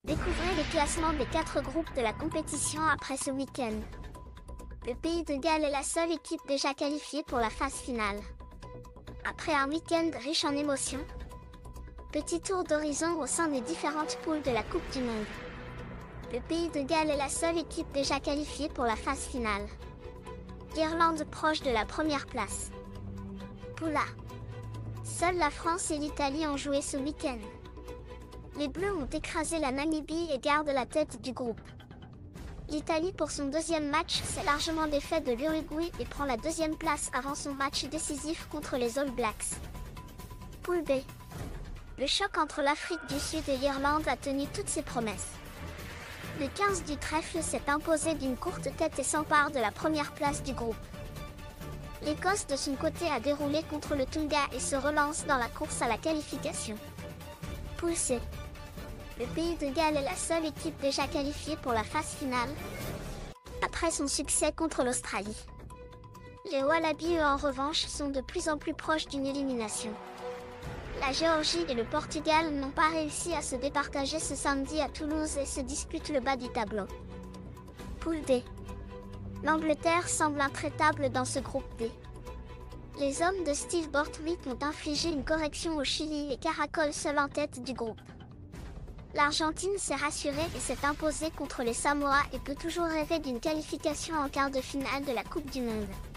Découvrez les classements des 4 groupes de la compétition après ce week-end. Le Pays de Galles est la seule équipe déjà qualifiée pour la phase finale. Après un week-end riche en émotions, petit tour d'horizon au sein des différentes poules de la Coupe du Monde. Le Pays de Galles est la seule équipe déjà qualifiée pour la phase finale. L'Irlande proche de la première place. Poule A. Seules la France et l'Italie ont joué ce week-end. Les Bleus ont écrasé la Namibie et gardent la tête du groupe. L'Italie pour son deuxième match s'est largement défait de l'Uruguay et prend la deuxième place avant son match décisif contre les All Blacks. Poule B. Le choc entre l'Afrique du Sud et l'Irlande a tenu toutes ses promesses. Le 15 du trèfle s'est imposé d'une courte tête et s'empare de la première place du groupe. L'Écosse de son côté a déroulé contre le Tonga et se relance dans la course à la qualification. Poule C. Le Pays de Galles est la seule équipe déjà qualifiée pour la phase finale, après son succès contre l'Australie. Les Wallabies, eux, en revanche, sont de plus en plus proches d'une élimination. La Géorgie et le Portugal n'ont pas réussi à se départager ce samedi à Toulouse et se disputent le bas du tableau. Poule D. L'Angleterre semble intraitable dans ce groupe D. Les hommes de Steve Borthwick ont infligé une correction au Chili et caracolent seul en tête du groupe. L'Argentine s'est rassurée et s'est imposée contre les Samoa et peut toujours rêver d'une qualification en quart de finale de la Coupe du Monde.